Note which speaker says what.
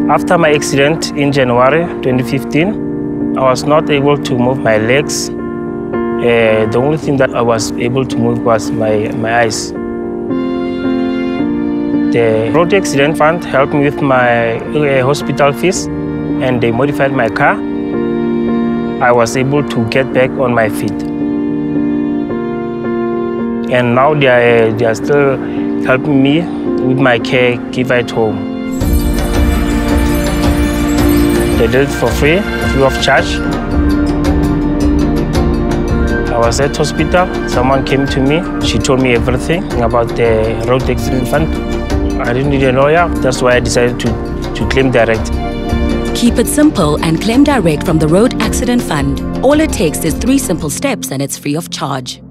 Speaker 1: After my accident in January 2015, I was not able to move my legs. The only thing that I was able to move was my eyes. The road accident fund helped me with my hospital fees, and they modified my car. I was able to get back on my feet. And now they are still helping me with my caregiver at home. They did it for free of charge. I was at hospital. Someone came to me. She told me everything about the road accident fund. I didn't need a lawyer. That's why I decided to claim direct.
Speaker 2: Keep it simple and claim direct from the Road Accident Fund. All it takes is 3 simple steps and it's free of charge.